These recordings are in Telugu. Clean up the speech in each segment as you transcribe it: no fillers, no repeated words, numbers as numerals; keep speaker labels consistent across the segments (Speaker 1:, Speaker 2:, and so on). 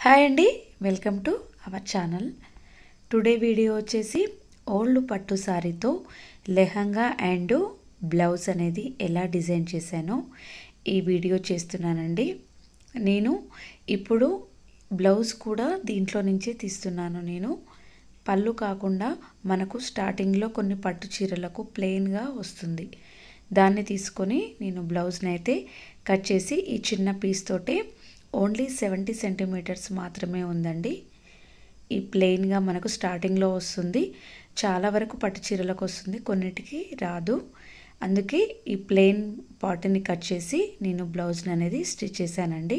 Speaker 1: హాయ్ అండి, welcome to our channel. Today video వచ్చేసి ఓల్డ్ పట్టు సారీతో లెహంగా అండ్ బ్లౌజ్ అనేది ఎలా డిజైన్ చేశానో ఈ వీడియో చేస్తున్నానండి. నేను ఇప్పుడు బ్లౌజ్ కూడా దీంట్లో నుంచే తీస్తున్నాను. నేను పళ్ళు కాకుండా మనకు స్టార్టింగ్లో కొన్ని పట్టు చీరలకు ప్లెయిన్గా వస్తుంది. దాన్ని తీసుకొని నేను బ్లౌజ్ని అయితే కట్ చేసి ఈ చిన్న పీస్ తోటే ఓన్లీ 70 సెంటీమీటర్స్ మాత్రమే ఉందండి. ఈ ప్లెయిన్గా మనకు స్టార్టింగ్లో వస్తుంది. చాలా వరకు పట్టు చీరలకు వస్తుంది, కొన్నిటికి రాదు. అందుకే ఈ ప్లెయిన్ పార్ట్ని కట్ చేసి నేను బ్లౌజ్ని అనేది స్టిచ్ చేశానండి.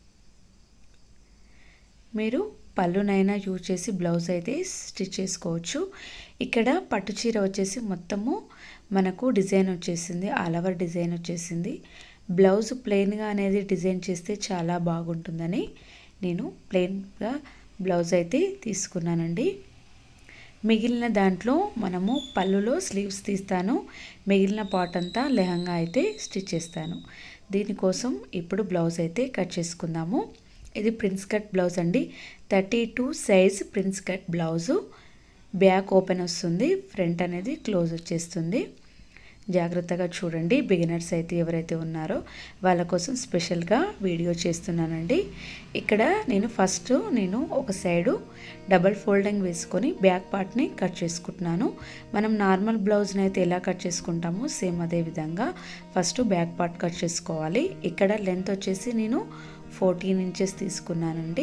Speaker 1: మీరు పళ్ళునైనా యూజ్ చేసి బ్లౌజ్ అయితే స్టిచ్ చేసుకోవచ్చు. ఇక్కడ పట్టు చీర వచ్చేసి మొత్తము మనకు డిజైన్ వచ్చేసింది, ఆల్ ఓవర్ డిజైన్ వచ్చేసింది. బ్లౌజ్ ప్లెయిన్గా అనేది డిజైన్ చేస్తే చాలా బాగుంటుందని నేను ప్లెయిన్గా బ్లౌజ్ అయితే తీసుకున్నానండి. మిగిలిన దాంట్లో మనము పళ్ళులో స్లీవ్స్ తీస్తాను, మిగిలిన పార్ట్ అంతా లెహంగా అయితే స్టిచ్ చేస్తాను. దీనికోసం ఇప్పుడు బ్లౌజ్ అయితే కట్ చేసుకుందాము. ఇది ప్రిన్స్ కట్ బ్లౌజ్ అండి, 32 size prince cut blouse. Back open వస్తుంది, ఫ్రంట్ అనేది క్లోజ్ వచ్చేస్తుంది. జాగ్రత్తగా చూడండి. బిగినర్స్ అయితే ఎవరైతే ఉన్నారో వాళ్ళ కోసం స్పెషల్గా వీడియో చేస్తున్నానండి. ఇక్కడ నేను ఒక సైడు డబల్ ఫోల్డింగ్ వేసుకొని బ్యాక్ పార్ట్ని కట్ చేసుకుంటున్నాను. మనం నార్మల్ బ్లౌజ్ని అయితే ఎలా కట్ చేసుకుంటామో సేమ్ అదే విధంగా ఫస్ట్ బ్యాక్ పార్ట్ కట్ చేసుకోవాలి. ఇక్కడ లెంత్ వచ్చేసి నేను 14 ఇంచెస్ తీసుకున్నానండి.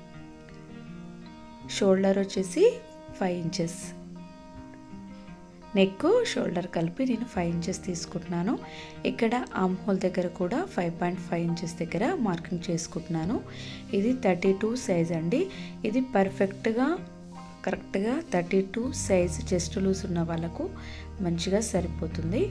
Speaker 1: షోల్డర్ వచ్చేసి 5 ఇంచెస్, నెక్ షోల్డర్ కలిపి నేను 5 ఇంచెస్ తీసుకుంటున్నాను. ఇక్కడ ఆర్మ్ హోల్ దగ్గర కూడా 5.5 ఇంచెస్ దగ్గర మార్కింగ్ చేసుకుంటున్నాను. ఇది 32 సైజ్ అండి. ఇది పర్ఫెక్ట్గా కరెక్ట్గా 32 సైజ్ చెస్ట్ లూజ్ ఉన్న వాళ్ళకు మంచిగా సరిపోతుంది.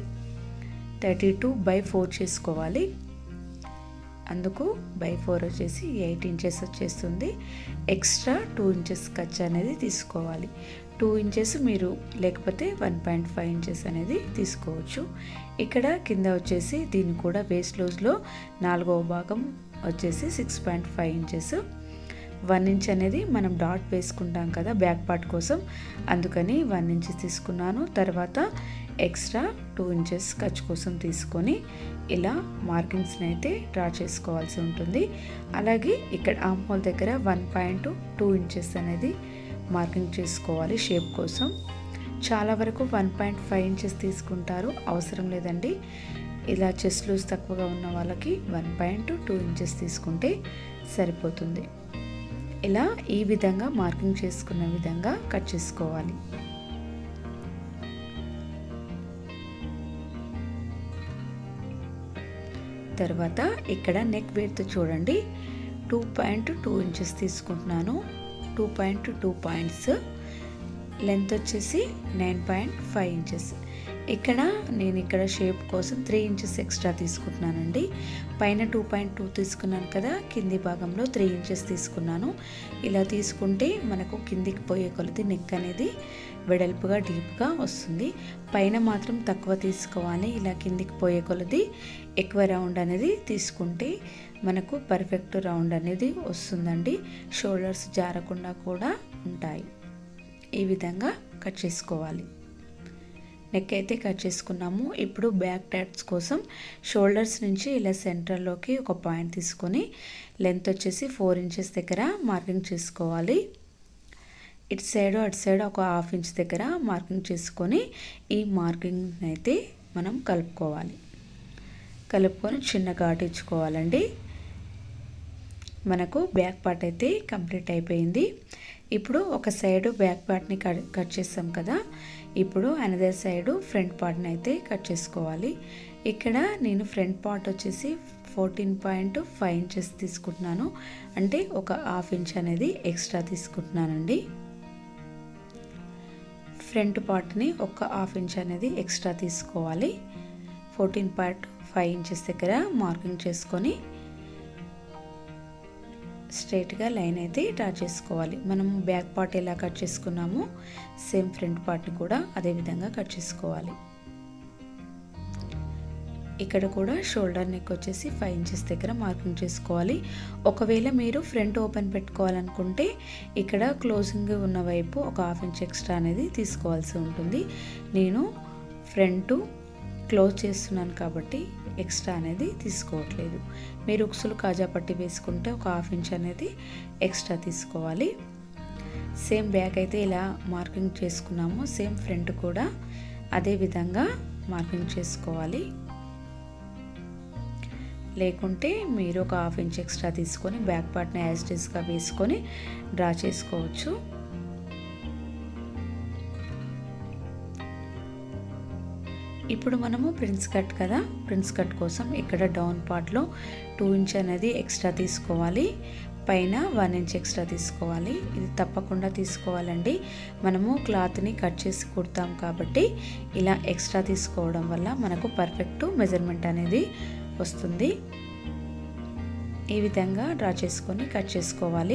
Speaker 1: 32/4 చేసుకోవాలి. అందుకు బై 4 వచ్చేసి 8 ఇంచెస్ వచ్చేస్తుంది. ఎక్స్ట్రా 2 ఇంచెస్ ఖర్చు అనేది తీసుకోవాలి. 2 ఇంచెస్ మీరు లేకపోతే 1.5 ఇంచెస్ అనేది తీసుకోవచ్చు. ఇక్కడ కింద వచ్చేసి దీన్ని కూడా వేస్ట్ లూజ్లో 4వ భాగం వచ్చేసి 6.5 ఇంచెస్. 1 ఇంచ్ అనేది మనం డాట్ వేసుకుంటాం కదా బ్యాక్ పార్ట్ కోసం, అందుకని 1 ఇంచ్ తీసుకున్నాను. తర్వాత ఎక్స్ట్రా 2 ఇంచెస్ ఖర్చు కోసం తీసుకొని ఇలా మార్కింగ్స్ని అయితే డ్రా చేసుకోవాల్సి ఉంటుంది. అలాగే ఇక్కడ ఆర్మ్ హోల్ దగ్గర 1.2 ఇంచెస్ అనేది మార్కింగ్ చేసుకోవాలి షేప్ కోసం. చాలా వరకు 1.5 ఇంచెస్ తీసుకుంటారు, అవసరం లేదండి. ఇలా చెస్ట్ లూజ్ తక్కువగా ఉన్న వాళ్ళకి 1.2 ఇంచెస్ తీసుకుంటే సరిపోతుంది. ఇలా ఈ విధంగా మార్కింగ్ చేసుకున్న విధంగా కట్ చేసుకోవాలి. తర్వాత ఇక్కడ నెక్ విడ్త్ చూడండి, 2.2 ఇంచెస్ తీసుకుంటున్నాను. 2.2 పాయింట్స్. లెంత్ వచ్చేసి 9.5 ఇంచెస్. నేను ఇక్కడ షేప్ కోసం 3 ఇంచెస్ ఎక్స్ట్రా తీసుకుంటున్నానండి. పైన 2.2 తీసుకున్నాను కదా, కింది భాగంలో 3 ఇంచెస్ తీసుకున్నాను. ఇలా తీసుకుంటే మనకు కిందికి పోయే కొలది నెక్ అనేది వెడల్పుగా డీప్గా వస్తుంది. పైన మాత్రం తక్కువ తీసుకోవాలి. ఇలా కిందికి పోయే కొలది ఎక్కువ రౌండ్ అనేది తీసుకుంటే మనకు పర్ఫెక్ట్ రౌండ్ అనేది వస్తుందండి. షోల్డర్స్ జారకుండా కూడా ఉంటాయి. ఈ విధంగా కట్ చేసుకోవాలి. నెక్ అయితే కట్ చేసుకున్నాము. ఇప్పుడు బ్యాక్ టాట్స్ కోసం షోల్డర్స్ నుంచి ఇలా సెంటర్లోకి ఒక పాయింట్ తీసుకొని లెంత్ వచ్చేసి 4 ఇంచెస్ దగ్గర మార్కింగ్ చేసుకోవాలి. ఇటు సైడ్ అటు సైడ్ ఒక 1/2 ఇంచ్ దగ్గర మార్కింగ్ చేసుకొని ఈ మార్కింగ్ అయితే మనం కలుపుకొని చిన్న ఘాటు ఇచ్చుకోవాలండి. మనకు బ్యాక్ పార్ట్ అయితే కంప్లీట్ అయిపోయింది. ఇప్పుడు ఒక సైడు బ్యాక్ పార్ట్ని కట్ చేస్తాం కదా, ఇప్పుడు అనదర్ సైడు ఫ్రంట్ పార్ట్ని అయితే కట్ చేసుకోవాలి. ఇక్కడ నేను ఫ్రంట్ పార్ట్ వచ్చేసి 14.5 ఇంచెస్ తీసుకుంటున్నాను, అంటే ఒక 1/2 ఇంచ్ అనేది ఎక్స్ట్రా తీసుకుంటున్నానండి. ఫ్రంట్ పార్ట్ని ఒక 1/2 ఇంచ్ అనేది ఎక్స్ట్రా తీసుకోవాలి. 14.5 ఇంచెస్ దగ్గర మార్కింగ్ చేసుకొని స్ట్రైట్గా లైన్ అయితే డ్రా చేసుకోవాలి. మనం బ్యాక్ పార్ట్ ఎలా కట్ చేసుకున్నామో సేమ్ ఫ్రంట్ పార్ట్ని కూడా అదే విధంగా కట్ చేసుకోవాలి. ఇక్కడ కూడా షోల్డర్ నెక్ వచ్చేసి 5 ఇంచెస్ దగ్గర మార్కింగ్ చేసుకోవాలి. ఒకవేళ మీరు ఫ్రంట్ ఓపెన్ పెట్టుకోవాలనుకుంటే ఇక్కడ క్లోజింగ్ ఉన్న వైపు ఒక 1/2 ఇంచ్ ఎక్స్ట్రా అనేది తీసుకోవాల్సి ఉంటుంది. నేను ఫ్రంట్ క్లోజ్ చేస్తున్నాను కాబట్టి ఎక్స్ట్రా అనేది తీసుకోవట్లేదు. మీరు ఉక్సులు కాజా పట్టి వేసుకుంటే ఒక 1/2 ఇంచ్ అనేది ఎక్స్ట్రా తీసుకోవాలి. సేమ్ బ్యాక్ అయితే ఇలా మార్కింగ్ చేసుకున్నాము, సేమ్ ఫ్రంట్ కూడా అదే విధంగా మార్కింగ్ చేసుకోవాలి. లేకుంటే మీరు ఒక 1/2 ఇంచ్ ఎక్స్ట్రా తీసుకొని బ్యాక్ పార్ట్ని యాజ్ ఇట్ ఈస్గా వేసుకొని డ్రా చేసుకోవచ్చు. ఇప్పుడు మనము ప్రిన్స్ కట్ కదా, ప్రిన్స్ కట్ కోసం ఇక్కడ డౌన్ పార్ట్లో 2 ఇంచ్ అనేది ఎక్స్ట్రా తీసుకోవాలి, పైన 1 ఇంచ్ ఎక్స్ట్రా తీసుకోవాలి. ఇది తప్పకుండా తీసుకోవాలండి. మనము క్లాత్ని కట్ చేసి కుడతాం కాబట్టి ఇలా ఎక్స్ట్రా తీసుకోవడం వల్ల మనకు పర్ఫెక్ట్ మెజర్మెంట్ అనేది వస్తుంది. ఈ విధంగా డ్రా చేసుకొని కట్ చేసుకోవాలి.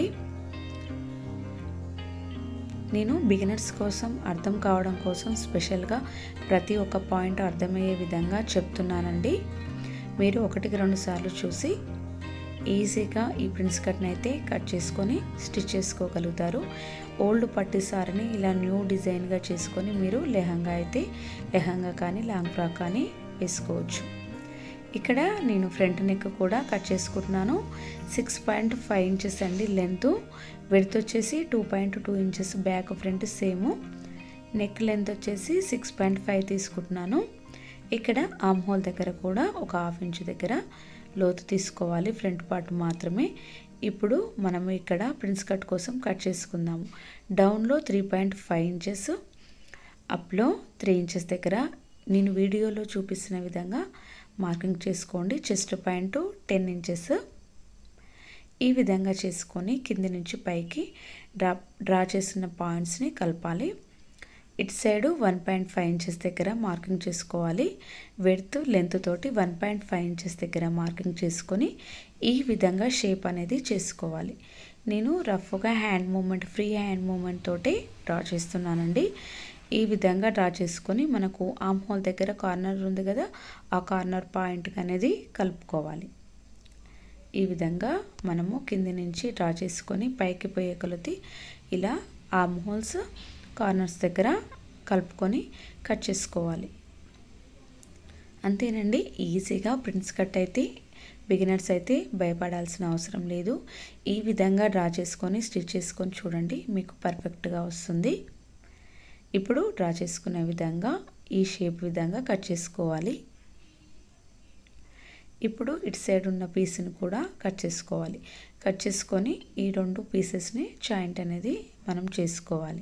Speaker 1: నేను బిగినర్స్ కోసం అర్థం కావడం కోసం స్పెషల్గా ప్రతి ఒక్క పాయింట్ అర్థమయ్యే విధంగా చెప్తున్నానండి. మీరు 1-2 సార్లు చూసి ఈజీగా ఈ ప్రిన్స్ కట్ని అయితే కట్ చేసుకొని స్టిచ్ చేసుకోగలుగుతారు. ఓల్డ్ పట్టీ సారీని ఇలా న్యూ డిజైన్గా చేసుకొని మీరు లెహంగా కానీ లాంగ్ ఫ్రాక్ కానీ వేసుకోవచ్చు. ఇక్కడ నేను ఫ్రంట్ నెక్ కూడా కట్ చేసుకుంటున్నాను. 6.5 ఇంచెస్ అండి లెంత్, విడ్త్ వచ్చేసి 2.2 inches, back front same. Neck length వచ్చేసి 6.5 తీసుకుంటున్నాను. ఇక్కడ ఆర్మ్ హోల్ దగ్గర కూడా ఒక 1/2 ఇంచ్ దగ్గర లోతు తీసుకోవాలి, ఫ్రంట్ పార్ట్ మాత్రమే. ఇప్పుడు మనము ఇక్కడ ప్రిన్స్ కట్ కోసం కట్ చేసుకుందాము. డౌన్లో 3.5 ఇంచెస్, అప్లో 3 ఇంచెస్ దగ్గర నేను వీడియోలో చూపిస్తున్న విధంగా మార్కింగ్ చేసుకోండి. Chest point 10 inches. ఈ విధంగా చేసుకొని కింది నుంచి పైకి డ్రా చేసిన పాయింట్స్ని కలపాలి. ఇటు సైడు 1.5 ఇంచెస్ దగ్గర మార్కింగ్ చేసుకోవాలి. విడ్త్ లెంత్ తోటి 1.5 ఇంచెస్ దగ్గర మార్కింగ్ చేసుకొని ఈ విధంగా షేప్ అనేది చేసుకోవాలి. నేను రఫ్గా ఫ్రీ హ్యాండ్ మూమెంట్ తోటి డ్రా చేస్తున్నానండి. ఈ విధంగా డ్రా చేసుకొని మనకు ఆర్మ్ హోల్ దగ్గర కార్నర్ ఉంది కదా, ఆ కార్నర్ పాయింట్కి అనేది కలుపుకోవాలి. ఈ విధంగా మనము కింది నుంచి డ్రా చేసుకొని పైకి పోయే కొలది ఇలా ఆర్మ్ హోల్స్ కార్నర్స్ దగ్గర కలుపుకొని కట్ చేసుకోవాలి. అంతేనండి, ఈజీగా ప్రిన్స్ కట్ అయితే బిగినర్స్ అయితే భయపడాల్సిన అవసరం లేదు. ఈ విధంగా డ్రా చేసుకొని స్టిచ్ చేసుకొని చూడండి, మీకు పర్ఫెక్ట్గా వస్తుంది. ఇప్పుడు డ్రా చేసుకునే విధంగా ఈ షేప్ విధంగా కట్ చేసుకోవాలి. ఇప్పుడు ఇటు సైడ్ ఉన్న పీస్ని కూడా కట్ చేసుకోవాలి. కట్ చేసుకొని ఈ 2 పీసెస్ని జాయింట్ అనేది మనం చేసుకోవాలి.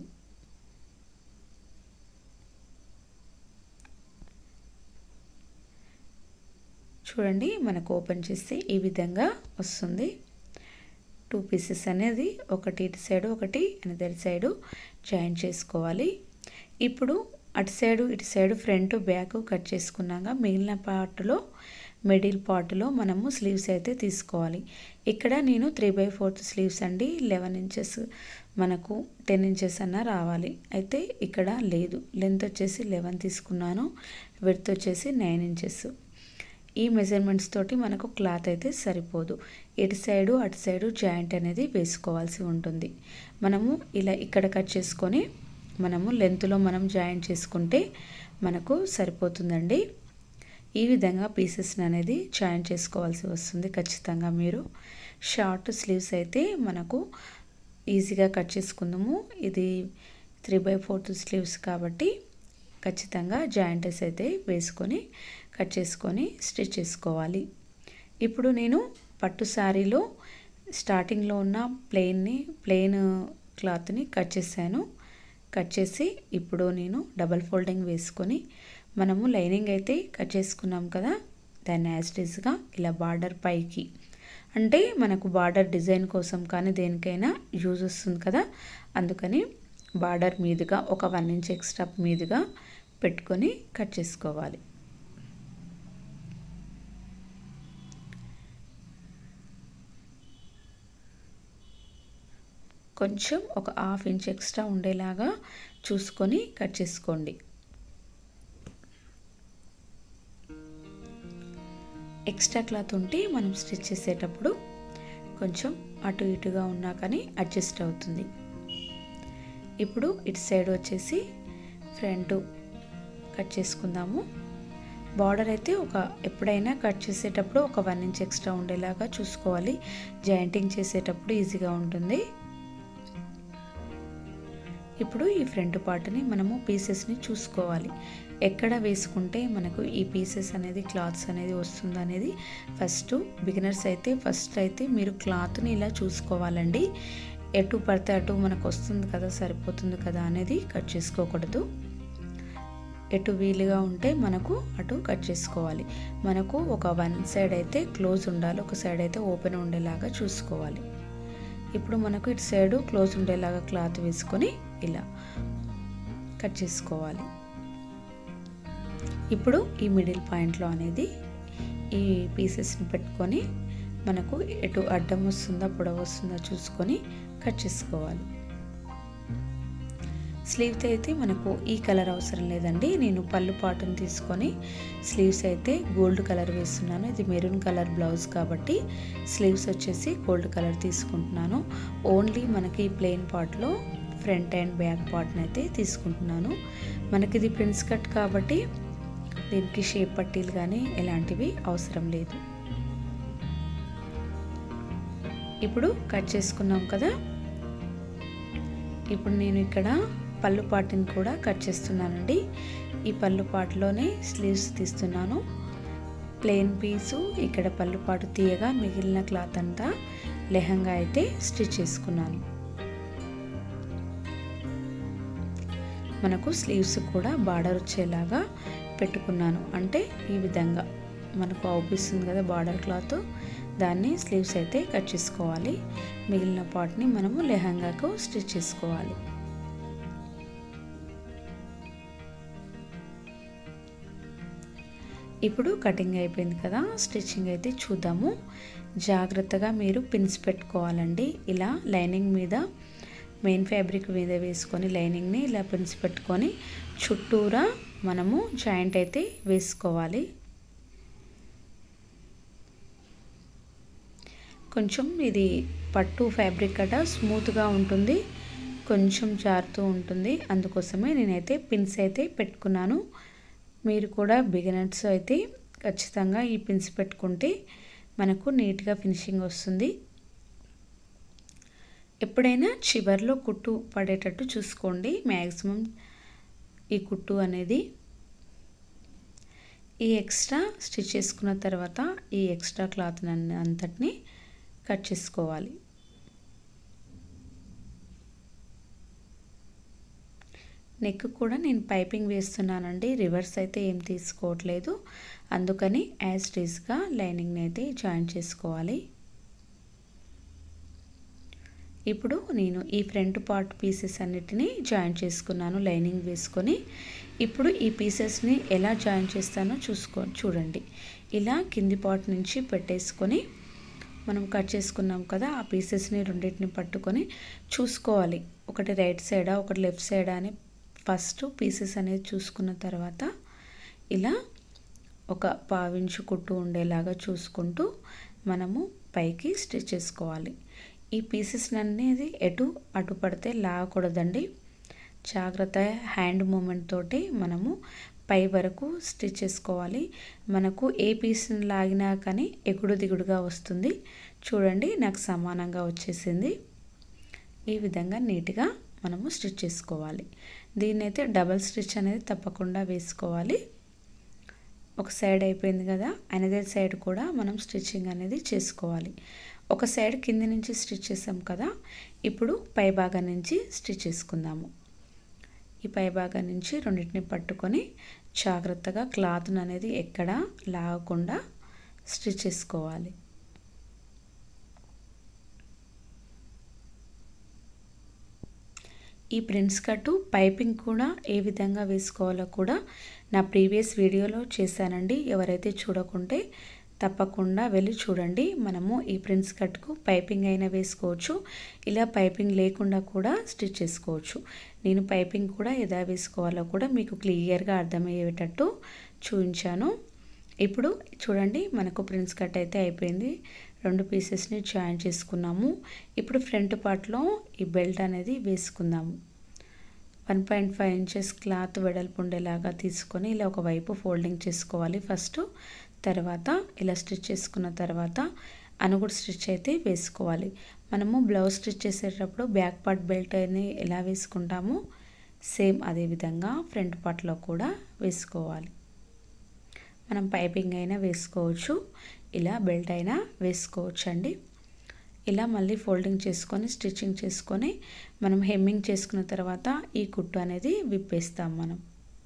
Speaker 1: చూడండి, మనకు ఓపెన్ చేస్తే ఈ విధంగా వస్తుంది. 2 పీసెస్ అనేది ఒకటి ఇటు సైడు ఒకటి అనదర్ సైడు జాయింట్ చేసుకోవాలి. ఇప్పుడు అటు సైడు ఇటు సైడు ఫ్రంట్ బ్యాక్ కట్ చేసుకున్నాక మిగిలిన పార్ట్లో మిడిల్ పార్ట్లో మనము స్లీవ్స్ అయితే తీసుకోవాలి. ఇక్కడ నేను 3/4 స్లీవ్స్ అండి, 11 ఇంచెస్ మనకు 10 ఇంచెస్ అన్న రావాలి. అయితే ఇక్కడ లేదు, లెంత్ వచ్చేసి 11 తీసుకున్నాను, విడ్త్ వచ్చేసి 9 ఇంచెస్. ఈ మెజర్మెంట్స్ తోటి మనకు క్లాత్ అయితే సరిపోదు. ఇటు సైడు అటు సైడు జాయింట్ అనేది వేసుకోవాల్సి ఉంటుంది. మనము ఇలా ఇక్కడ కట్ చేసుకొని మనము లెంత్లో మనం జాయింట్ చేసుకుంటే మనకు సరిపోతుందండి. ఈ విధంగా పీసెస్ని అనేది జాయింట్ చేసుకోవాల్సి వస్తుంది ఖచ్చితంగా. మీరు షార్ట్ స్లీవ్స్ అయితే మనకు ఈజీగా కట్ చేసుకుందాము. ఇది 3/4 స్లీవ్స్ కాబట్టి ఖచ్చితంగా జాయింట్స్ అయితే వేసుకొని కట్ చేసుకొని స్టిచ్ చేసుకోవాలి. ఇప్పుడు నేను పట్టు శారీలో స్టార్టింగ్లో ఉన్న ప్లెయిన్ క్లాత్ని కట్ చేశాను. కట్ చేసి ఇప్పుడు నేను డబల్ ఫోల్డింగ్ వేసుకొని మనము లైనింగ్ అయితే కట్ చేసుకున్నాం కదా, దాన్ని యాజ్ ఇట్ ఈస్గా ఇలా బార్డర్ పైకి, అంటే మనకు బార్డర్ డిజైన్ కోసం కానీ దేనికైనా యూజ్ వస్తుంది కదా, అందుకని బార్డర్ మీదుగా ఒక 1 ఇంచ్ ఎక్స్ట్రా మీదుగా పెట్టుకొని కట్ చేసుకోవాలి. కొంచెం ఒక 1/2 ఇంచ్ ఎక్స్ట్రా ఉండేలాగా చూసుకొని కట్ చేసుకోండి. ఎక్స్ట్రా క్లాత్ ఉంటే మనం స్టిచ్ చేసేటప్పుడు కొంచెం అటు ఇటుగా ఉన్నా కానీ అడ్జస్ట్ అవుతుంది. ఇప్పుడు ఇటు సైడ్ వచ్చేసి ఫ్రంట్ కట్ చేసుకుందాము. బార్డర్ అయితే ఎప్పుడైనా కట్ చేసేటప్పుడు ఒక 1 ఇంచ్ ఎక్స్ట్రా ఉండేలాగా చూసుకోవాలి. జాయింటింగ్ చేసేటప్పుడు ఈజీగా ఉంటుంది. ఇప్పుడు ఈ ఫ్రంట్ పార్ట్ని మనము పీసెస్ని చూసుకోవాలి. ఎక్కడ వేసుకుంటే మనకు ఈ పీసెస్ అనేది క్లాత్స్ అనేది వస్తుంది అనేది బిగినర్స్ అయితే ఫస్ట్ అయితే మీరు క్లాత్ని ఇలా చూసుకోవాలండి. ఎటు పడితే అటు మనకు వస్తుంది కదా, సరిపోతుంది కదా అనేది కట్ చేసుకోకూడదు. ఎటు వీలుగా ఉంటే మనకు అటు కట్ చేసుకోవాలి. మనకు ఒక 1 సైడ్ అయితే క్లోజ్ ఉండాలి, ఒక సైడ్ అయితే ఓపెన్ ఉండేలాగా చూసుకోవాలి. ఇప్పుడు మనకు ఇటు సైడు క్లోజ్ ఉండేలాగా క్లాత్ వేసుకొని ఇలా కట్ చేసుకోవాలి. ఇప్పుడు ఈ మిడిల్ పాయింట్లో అనేది ఈ పీసెస్ని పెట్టుకొని మనకు ఎటు అడ్డం వస్తుందా పొడవు వస్తుందా చూసుకొని కట్ చేసుకోవాలి. స్లీవ్స్ అయితే మనకు ఈ కలర్ అవసరం లేదండి. నేను పళ్ళు పాటును తీసుకొని స్లీవ్స్ అయితే గోల్డ్ కలర్ వేస్తున్నాను. ఇది మెరూన్ కలర్ బ్లౌజ్ కాబట్టి స్లీవ్స్ వచ్చేసి గోల్డ్ కలర్ తీసుకుంటున్నాను. ఓన్లీ మనకి ప్లెయిన్ పార్ట్లో ఫ్రంట్ అండ్ బ్యాక్ పార్ట్ని అయితే తీసుకుంటున్నాను. మనకి ఇది ప్రిన్స్ కట్ కాబట్టి దీనికి షేప్ పట్టీలు కానీ ఎలాంటివి అవసరం లేదు. ఇప్పుడు కట్ చేసుకున్నాం కదా, ఇప్పుడు నేను ఇక్కడ పళ్ళు పార్ట్ని కూడా కట్ చేస్తున్నానండి. ఈ పళ్ళు పార్ట్లోనే స్లీవ్స్ తీస్తున్నాను. ప్లెయిన్ పీసు ఇక్కడ పళ్ళు పాటు తీయగా మిగిలిన క్లాత్ అంతా లెహంగా అయితే స్టిచ్ చేసుకున్నాను. మనకు స్లీవ్స్ కూడా బార్డర్ వచ్చేలాగా పెట్టుకున్నాను. అంటే ఈ విధంగా మనకు అవుపిస్తుంది కదా బార్డర్ క్లాత్, దాన్ని స్లీవ్స్ అయితే కట్ చేసుకోవాలి. మిగిలిన పార్ట్ని మనము లెహంగాకు స్టిచ్ చేసుకోవాలి. ఇప్పుడు కటింగ్ అయిపోయింది కదా, స్టిచ్చింగ్ అయితే చూద్దాము. జాగ్రత్తగా మీరు పిన్స్ పెట్టుకోవాలండి. ఇలా లైనింగ్ మీద మెయిన్ ఫ్యాబ్రిక్ మీద వేసుకొని లైనింగ్ని ఇలా పిన్స్ పెట్టుకొని చుట్టూరా మనము జాయింట్ అయితే వేసుకోవాలి. కొంచెం ఇది పట్టు ఫ్యాబ్రిక్ అట స్మూత్గా ఉంటుంది, కొంచెం జారుతూ ఉంటుంది. అందుకోసమే నేనైతే పిన్స్ అయితే పెట్టుకున్నాను. మీరు కూడా బిగినర్స్ అయితే ఖచ్చితంగా ఈ పిన్స్ పెట్టుకుంటే మనకు నీట్గా ఫినిషింగ్ వస్తుంది. ఎప్పుడైనా చివర్లో కుట్టు పడేటట్టు చూసుకోండి. మ్యాక్సిమం ఈ కుట్టు అనేది ఈ ఎక్స్ట్రా స్టిచ్ చేసుకున్న తర్వాత ఈ ఎక్స్ట్రా క్లాత్ అంతటిని కట్ చేసుకోవాలి. నెక్ కూడా నేను పైపింగ్ వేస్తున్నానండి, రివర్స్ అయితే ఏం తీసుకోవట్లేదు. అందుకని యాజ్ ఇట్ ఈస్గా లైనింగ్ని అయితే జాయిన్ చేసుకోవాలి. ఇప్పుడు నేను ఈ ఫ్రంట్ పార్ట్ పీసెస్ అన్నిటినీ జాయిన్ చేసుకున్నాను లైనింగ్ వేసుకొని. ఇప్పుడు ఈ పీసెస్ని ఎలా జాయిన్ చేస్తానో చూడండి. ఇలా కింది పార్ట్ నుంచి పెట్టేసుకొని మనం కట్ చేసుకున్నాం కదా, ఆ పీసెస్ని రెండింటిని పట్టుకొని చూసుకోవాలి. ఒకటి రైట్ సైడా ఒకటి లెఫ్ట్ సైడా అని ఫస్ట్ పీసెస్ అనేది చూసుకున్న తర్వాత ఇలా ఒక పావించు కుట్టు ఉండేలాగా చూసుకుంటూ మనము పైకి స్టిచ్ చేసుకోవాలి. ఈ పీసెస్ అనేది అటు పడితే లాగకూడదండి. జాగ్రత్త హ్యాండ్ మూమెంట్ తోటి మనము పై వరకు స్టిచ్ చేసుకోవాలి. మనకు ఏ పీస్ని లాగినా కానీ ఎగుడు దిగుడుగా వస్తుంది. చూడండి, నాకు సమానంగా వచ్చేసింది. ఈ విధంగా నీట్గా మనము స్టిచ్ చేసుకోవాలి. దీన్నైతే డబల్ స్టిచ్ అనేది తప్పకుండా వేసుకోవాలి. ఒక సైడ్ అయిపోయింది కదా, అనదర్ సైడ్ కూడా మనం స్టిచ్చింగ్ అనేది చేసుకోవాలి. ఒక సైడ్ కింది నుంచి స్టిచ్ చేసాం కదా, ఇప్పుడు పై భాగం నుంచి స్టిచ్ చేసుకుందాము. ఈ పై భాగం నుంచి రెండింటిని పట్టుకొని జాగ్రత్తగా క్లాత్ని అనేది ఎక్కడా లాగకుండా స్టిచ్ చేసుకోవాలి. ఈ ప్రిన్స్ కట్టు పైపింగ్ కూడా ఏ విధంగా వేసుకోవాలో కూడా నా ప్రీవియస్ వీడియోలో చేశానండి. ఎవరైతే చూడకుంటే తప్పకుండా వెళ్ళి చూడండి. మనము ఈ ప్రిన్స్ కట్కు పైపింగ్ అయినా వేసుకోవచ్చు, ఇలా పైపింగ్ లేకుండా కూడా స్టిచ్ చేసుకోవచ్చు. నేను పైపింగ్ కూడా ఎలా వేసుకోవాలో కూడా మీకు క్లియర్గా అర్థమయ్యేటట్టు చూపించాను. ఇప్పుడు చూడండి మనకు ప్రిన్స్ కట్ అయితే అయిపోయింది. 2 పీసెస్ని జాయిన్ చేసుకున్నాము. ఇప్పుడు ఫ్రంట్ పార్ట్లో ఈ బెల్ట్ అనేది వేసుకుందాము. 1.5 ఇంచెస్ క్లాత్ వెడల్పు ఉండేలాగా తీసుకొని ఇలా ఒకవైపు ఫోల్డింగ్ చేసుకోవాలి ఫస్ట్. తర్వాత ఇలా స్టిచ్ చేసుకున్న తర్వాత అనుగుడు స్టిచ్ అయితే వేసుకోవాలి. మనము బ్లౌజ్ స్టిచ్ చేసేటప్పుడు బ్యాక్ పార్ట్ బెల్ట్ అని ఎలా వేసుకుంటామో సేమ్ అదే విధంగా ఫ్రంట్ పార్ట్లో కూడా వేసుకోవాలి. మనం పైపింగ్ అయినా వేసుకోవచ్చు, ఇలా బెల్ట్ అయినా వేసుకోవచ్చు అండి. ఇలా మళ్ళీ ఫోల్డింగ్ చేసుకొని స్టిచ్చింగ్ చేసుకొని మనం హెమ్మింగ్ చేసుకున్న తర్వాత ఈ కుట్టు అనేది విప్పేస్తాం మనం.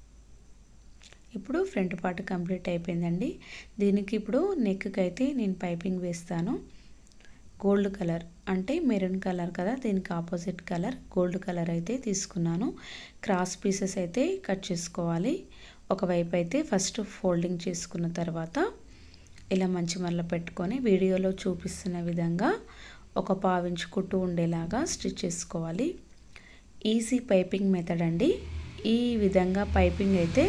Speaker 1: ఇప్పుడు ఫ్రంట్ పార్ట్ కంప్లీట్ అయిపోయిందండి. దీనికి ఇప్పుడు నెక్కి అయితే నేను పైపింగ్ వేస్తాను. గోల్డ్ కలర్ అంటే మెరూన్ కలర్ కదా, దీనికి ఆపోజిట్ కలర్ గోల్డ్ కలర్ అయితే తీసుకున్నాను. క్రాస్ పీసెస్ అయితే కట్ చేసుకోవాలి. ఒకవైపు అయితే ఫస్ట్ ఫోల్డింగ్ చేసుకున్న తర్వాత ఇలా మంచి మళ్ళీ పెట్టుకొని వీడియోలో చూపిస్తున్న విధంగా ఒక 1/2 ఇంచ్ కుట్టు ఉండేలాగా స్టిచ్ చేసుకోవాలి. ఈజీ పైపింగ్ మెథడ్ అండి. ఈ విధంగా పైపింగ్ అయితే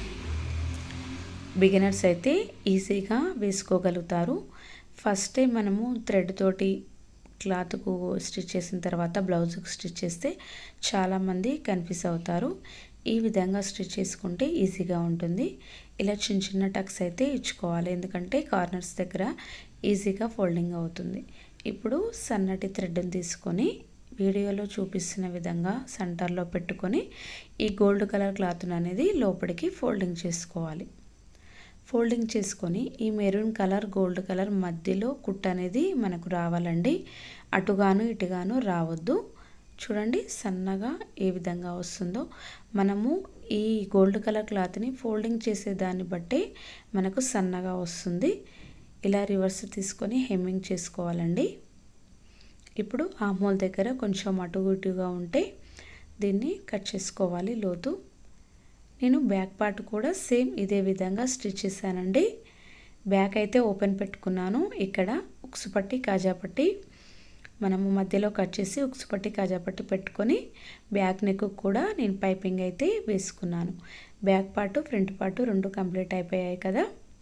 Speaker 1: బిగినర్స్ అయితే ఈజీగా వేసుకోగలుగుతారు. ఫస్టే మనము థ్రెడ్ తోటి క్లాత్కు స్టిచ్ చేసిన తర్వాత బ్లౌజ్కి స్టిచ్ చేస్తే చాలామంది కన్ఫ్యూజ్ అవుతారు. ఈ విధంగా స్టిచ్ చేసుకుంటే ఈజీగా ఉంటుంది. ఇలా చిన్న చిన్న టక్స్ అయితే ఇచ్చుకోవాలి, ఎందుకంటే కార్నర్స్ దగ్గర ఈజీగా ఫోల్డింగ్ అవుతుంది. ఇప్పుడు సన్నటి థ్రెడ్ని తీసుకొని వీడియోలో చూపిస్తున్న విధంగా సెంటర్లో పెట్టుకొని ఈ గోల్డ్ కలర్ క్లాత్ను అనేది లోపలికి ఫోల్డింగ్ చేసుకోవాలి. ఫోల్డింగ్ చేసుకొని ఈ మెరూన్ కలర్ గోల్డ్ కలర్ మధ్యలో కుట్టు అనేది మనకు రావాలండి. అటుగాను ఇటుగాను రావద్దు. చూడండి సన్నగా ఏ విధంగా వస్తుందో. మనము ఈ గోల్డ్ కలర్ క్లాత్ని ఫోల్డింగ్ చేసే దాన్ని బట్టి మనకు సన్నగా వస్తుంది. ఇలా రివర్స్ తీసుకొని హెమ్మింగ్ చేసుకోవాలండి. ఇప్పుడు ఆర్మ్ హోల్ దగ్గర కొంచెం అటు ఇటుగా ఉంటే దీన్ని కట్ చేసుకోవాలి లోతు. నేను బ్యాక్ పార్ట్ కూడా సేమ్ ఇదే విధంగా స్టిచ్ చేశానండి. బ్యాక్ అయితే ఓపెన్ పెట్టుకున్నాను. ఇక్కడ ఉక్సు పట్టి కాజా పట్టి మనము మధ్యలో కట్ చేసి ఉక్సు పట్టి కాజా పట్టి పెట్టుకొని బ్యాక్ నెక్ కూడా నేను పైపింగ్ అయితే వేసుకున్నాను. Back part front part 2 complete అయిపోయాయి కదా.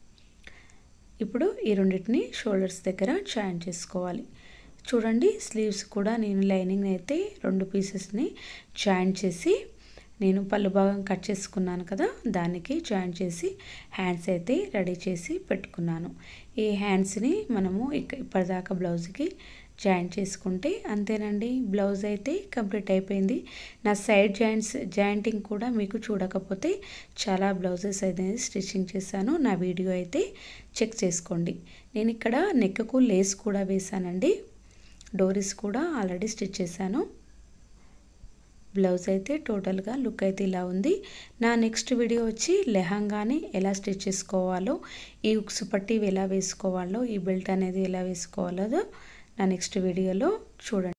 Speaker 1: ఇప్పుడు ఈ రెండింటిని షోల్డర్స్ దగ్గర జాయిన్ చేసుకోవాలి. చూడండి స్లీవ్స్ కూడా నేను లైనింగ్ అయితే 2 పీసెస్ని జాయిన్ చేసి నేను పళ్ళు భాగం కట్ చేసుకున్నాను కదా, దానికి జాయిన్ చేసి హ్యాండ్స్ అయితే రెడీ చేసి పెట్టుకున్నాను. ఈ హ్యాండ్స్ని మనము ఇప్పటిదాకా బ్లౌజ్కి జాయిన్ చేసుకుంటే అంతేనండి, బ్లౌజ్ అయితే కంప్లీట్ అయిపోయింది. నా సైడ్ జాయింటింగ్ కూడా మీకు చూడకపోతే చాలా బ్లౌజెస్ అనేది స్టిచ్చింగ్ చేశాను. నా వీడియో అయితే చెక్ చేసుకోండి. నేను ఇక్కడ నెక్కు లేస్ కూడా వేసానండి. డోరీస్ కూడా ఆల్రెడీ స్టిచ్ చేశాను. బ్లౌజ్ అయితే టోటల్గా లుక్ అయితే ఇలా ఉంది. నా నెక్స్ట్ వీడియో వచ్చి లెహంగాని ఎలా స్టిచ్ చేసుకోవాలో, ఈ ఉక్సు పట్టి ఎలా వేసుకోవాలో, ఈ బెల్ట్ అనేది ఎలా వేసుకోవాలో నా నెక్స్ట్ వీడియోలో చూడండి.